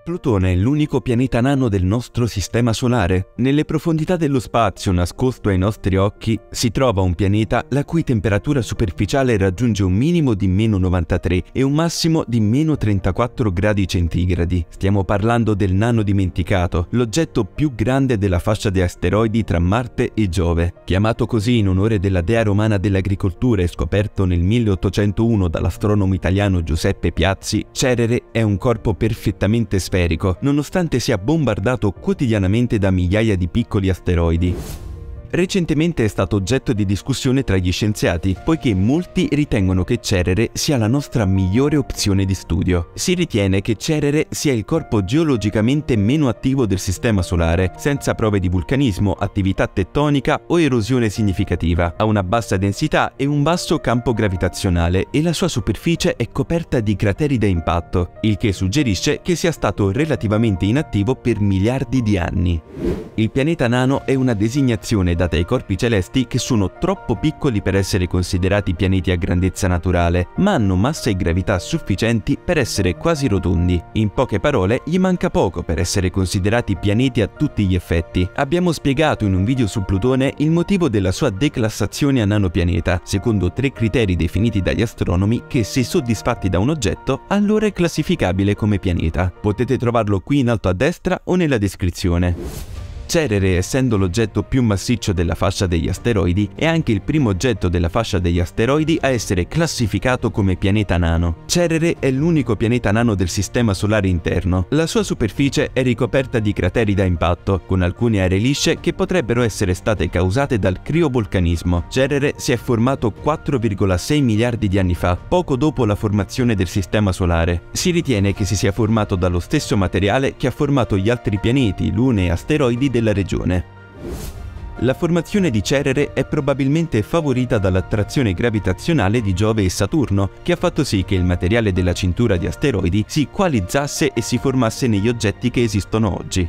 Plutone è l'unico pianeta nano del nostro sistema solare. Nelle profondità dello spazio, nascosto ai nostri occhi, si trova un pianeta la cui temperatura superficiale raggiunge un minimo di -93 e un massimo di -34 gradi centigradi. Stiamo parlando del nano dimenticato, l'oggetto più grande della fascia di asteroidi tra Marte e Giove. Chiamato così in onore della dea romana dell'agricoltura e scoperto nel 1801 dall'astronomo italiano Giuseppe Piazzi, Cerere è un corpo perfettamente sferico, nonostante sia bombardato quotidianamente da migliaia di piccoli asteroidi. Recentemente è stato oggetto di discussione tra gli scienziati, poiché molti ritengono che Cerere sia la nostra migliore opzione di studio. Si ritiene che Cerere sia il corpo geologicamente meno attivo del Sistema Solare, senza prove di vulcanismo, attività tettonica o erosione significativa. Ha una bassa densità e un basso campo gravitazionale e la sua superficie è coperta di crateri da impatto, il che suggerisce che sia stato relativamente inattivo per miliardi di anni. Il pianeta nano è una designazione data ai corpi celesti che sono troppo piccoli per essere considerati pianeti a grandezza naturale, ma hanno massa e gravità sufficienti per essere quasi rotondi. In poche parole, gli manca poco per essere considerati pianeti a tutti gli effetti. Abbiamo spiegato in un video su Plutone il motivo della sua declassazione a nanopianeta, secondo 3 criteri definiti dagli astronomi che, se soddisfatti da un oggetto, allora è classificabile come pianeta. Potete trovarlo qui in alto a destra o nella descrizione. Cerere, essendo l'oggetto più massiccio della fascia degli asteroidi, è anche il primo oggetto della fascia degli asteroidi a essere classificato come pianeta nano. Cerere è l'unico pianeta nano del sistema solare interno. La sua superficie è ricoperta di crateri da impatto, con alcune aree lisce che potrebbero essere state causate dal criovolcanismo. Cerere si è formato 4,6 miliardi di anni fa, poco dopo la formazione del sistema solare. Si ritiene che si sia formato dallo stesso materiale che ha formato gli altri pianeti, lune e asteroidi della regione. La formazione di Cerere è probabilmente favorita dall'attrazione gravitazionale di Giove e Saturno, che ha fatto sì che il materiale della cintura di asteroidi si coalizzasse e si formasse negli oggetti che esistono oggi.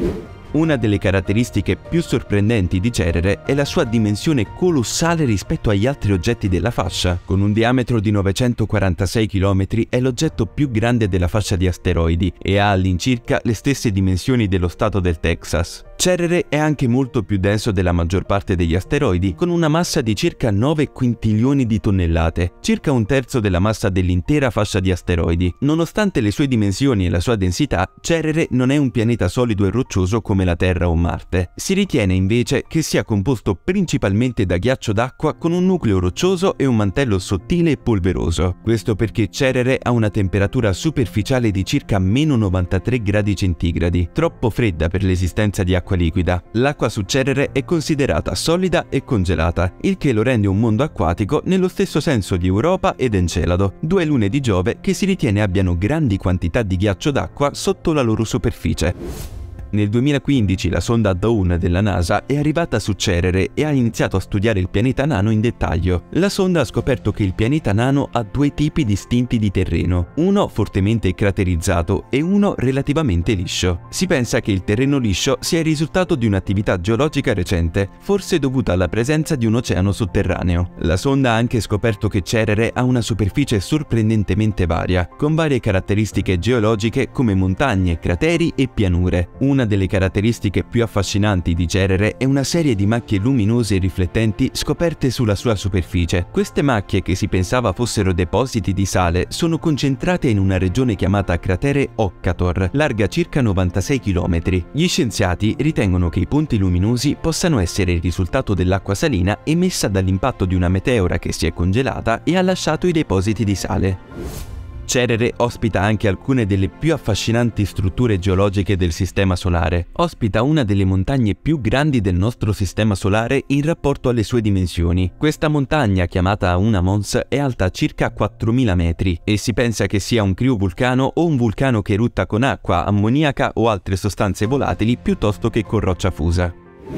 Una delle caratteristiche più sorprendenti di Cerere è la sua dimensione colossale rispetto agli altri oggetti della fascia. Con un diametro di 946 km è l'oggetto più grande della fascia di asteroidi e ha all'incirca le stesse dimensioni dello stato del Texas. Cerere è anche molto più denso della maggior parte degli asteroidi, con una massa di circa 9 quintilioni di tonnellate, circa un terzo della massa dell'intera fascia di asteroidi. Nonostante le sue dimensioni e la sua densità, Cerere non è un pianeta solido e roccioso come la Terra o Marte. Si ritiene invece che sia composto principalmente da ghiaccio d'acqua con un nucleo roccioso e un mantello sottile e polveroso. Questo perché Cerere ha una temperatura superficiale di circa -93 gradi centigradi, troppo fredda per l'esistenza di acqua liquida. L'acqua su Cerere è considerata solida e congelata, il che lo rende un mondo acquatico nello stesso senso di Europa ed Encelado, 2 lune di Giove che si ritiene abbiano grandi quantità di ghiaccio d'acqua sotto la loro superficie. Nel 2015 la sonda Dawn della NASA è arrivata su Cerere e ha iniziato a studiare il pianeta nano in dettaglio. La sonda ha scoperto che il pianeta nano ha 2 tipi distinti di terreno, uno fortemente craterizzato e uno relativamente liscio. Si pensa che il terreno liscio sia il risultato di un'attività geologica recente, forse dovuta alla presenza di un oceano sotterraneo. La sonda ha anche scoperto che Cerere ha una superficie sorprendentemente varia, con varie caratteristiche geologiche come montagne, crateri e pianure. Una delle caratteristiche più affascinanti di Cerere è una serie di macchie luminose e riflettenti scoperte sulla sua superficie. Queste macchie, che si pensava fossero depositi di sale, sono concentrate in una regione chiamata cratere Occator, larga circa 96 km. Gli scienziati ritengono che i punti luminosi possano essere il risultato dell'acqua salina emessa dall'impatto di una meteora che si è congelata e ha lasciato i depositi di sale. Cerere ospita anche alcune delle più affascinanti strutture geologiche del Sistema Solare. Ospita una delle montagne più grandi del nostro Sistema Solare in rapporto alle sue dimensioni. Questa montagna, chiamata Una Mons, è alta circa 4000 metri e si pensa che sia un criovulcano o un vulcano che erutta con acqua, ammoniaca o altre sostanze volatili piuttosto che con roccia fusa.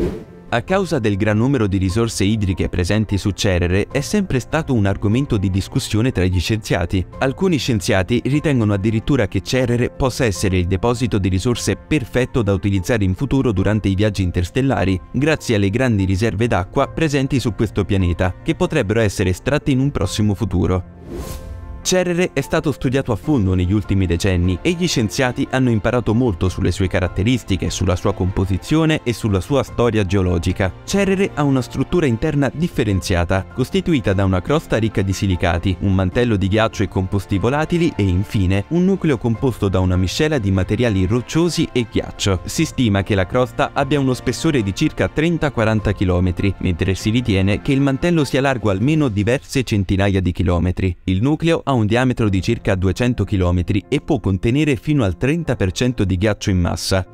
A causa del gran numero di risorse idriche presenti su Cerere, è sempre stato un argomento di discussione tra gli scienziati. Alcuni scienziati ritengono addirittura che Cerere possa essere il deposito di risorse perfetto da utilizzare in futuro durante i viaggi interstellari, grazie alle grandi riserve d'acqua presenti su questo pianeta, che potrebbero essere estratte in un prossimo futuro. Cerere è stato studiato a fondo negli ultimi decenni e gli scienziati hanno imparato molto sulle sue caratteristiche, sulla sua composizione e sulla sua storia geologica. Cerere ha una struttura interna differenziata, costituita da una crosta ricca di silicati, un mantello di ghiaccio e composti volatili e infine un nucleo composto da una miscela di materiali rocciosi e ghiaccio. Si stima che la crosta abbia uno spessore di circa 30-40 km, mentre si ritiene che il mantello sia largo almeno diverse centinaia di chilometri. Il nucleo ha un diametro di circa 200 km e può contenere fino al 30% di ghiaccio in massa.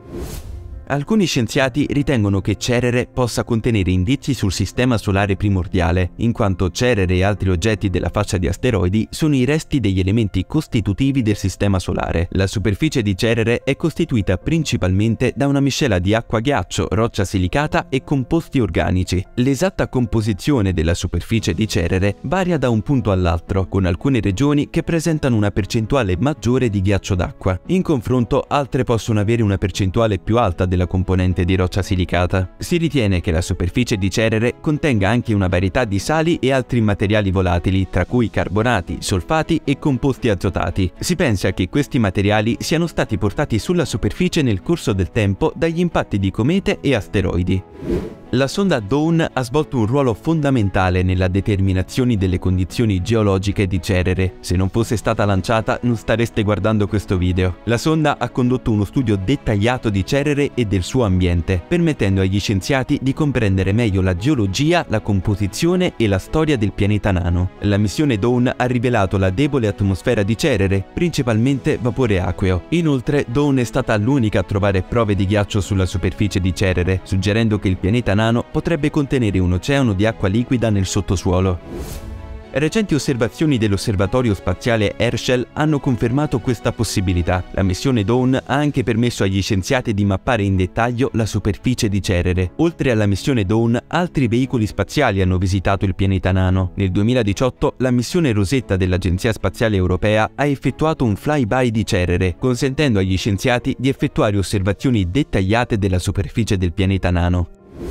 Alcuni scienziati ritengono che Cerere possa contenere indizi sul sistema solare primordiale, in quanto Cerere e altri oggetti della fascia di asteroidi sono i resti degli elementi costitutivi del sistema solare. La superficie di Cerere è costituita principalmente da una miscela di acqua-ghiaccio, roccia silicata e composti organici. L'esatta composizione della superficie di Cerere varia da un punto all'altro, con alcune regioni che presentano una percentuale maggiore di ghiaccio d'acqua. In confronto, altre possono avere una percentuale più alta della componente di roccia silicata. Si ritiene che la superficie di Cerere contenga anche una varietà di sali e altri materiali volatili, tra cui carbonati, solfati e composti azotati. Si pensa che questi materiali siano stati portati sulla superficie nel corso del tempo dagli impatti di comete e asteroidi. La sonda Dawn ha svolto un ruolo fondamentale nella determinazione delle condizioni geologiche di Cerere. Se non fosse stata lanciata, non stareste guardando questo video. La sonda ha condotto uno studio dettagliato di Cerere e del suo ambiente, permettendo agli scienziati di comprendere meglio la geologia, la composizione e la storia del pianeta nano. La missione Dawn ha rivelato la debole atmosfera di Cerere, principalmente vapore acqueo. Inoltre, Dawn è stata l'unica a trovare prove di ghiaccio sulla superficie di Cerere, suggerendo che il pianeta nano potrebbe contenere un oceano di acqua liquida nel sottosuolo. Recenti osservazioni dell'osservatorio spaziale Herschel hanno confermato questa possibilità. La missione Dawn ha anche permesso agli scienziati di mappare in dettaglio la superficie di Cerere. Oltre alla missione Dawn, altri veicoli spaziali hanno visitato il pianeta nano. Nel 2018 la missione Rosetta dell'Agenzia Spaziale Europea ha effettuato un flyby di Cerere, consentendo agli scienziati di effettuare osservazioni dettagliate della superficie del pianeta nano.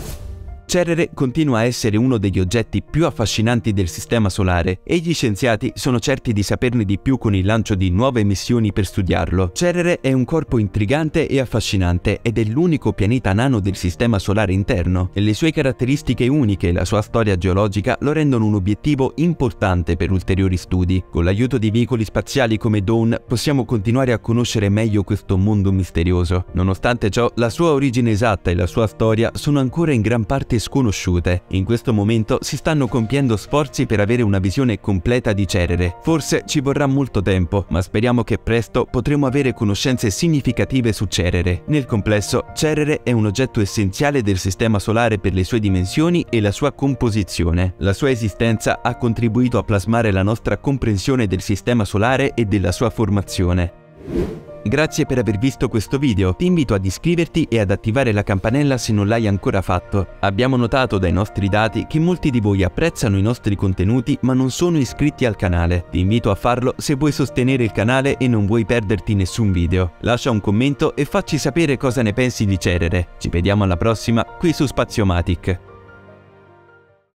Cerere continua a essere uno degli oggetti più affascinanti del Sistema Solare e gli scienziati sono certi di saperne di più con il lancio di nuove missioni per studiarlo. Cerere è un corpo intrigante e affascinante ed è l'unico pianeta nano del Sistema Solare interno. Le sue caratteristiche uniche e la sua storia geologica lo rendono un obiettivo importante per ulteriori studi. Con l'aiuto di veicoli spaziali come Dawn possiamo continuare a conoscere meglio questo mondo misterioso. Nonostante ciò, la sua origine esatta e la sua storia sono ancora in gran parte sconosciute. In questo momento si stanno compiendo sforzi per avere una visione completa di Cerere. Forse ci vorrà molto tempo, ma speriamo che presto potremo avere conoscenze significative su Cerere. Nel complesso, Cerere è un oggetto essenziale del Sistema Solare per le sue dimensioni e la sua composizione. La sua esistenza ha contribuito a plasmare la nostra comprensione del Sistema Solare e della sua formazione. Grazie per aver visto questo video, ti invito ad iscriverti e ad attivare la campanella se non l'hai ancora fatto. Abbiamo notato dai nostri dati che molti di voi apprezzano i nostri contenuti ma non sono iscritti al canale. Ti invito a farlo se vuoi sostenere il canale e non vuoi perderti nessun video. Lascia un commento e facci sapere cosa ne pensi di Cerere. Ci vediamo alla prossima qui su Spaziomatic.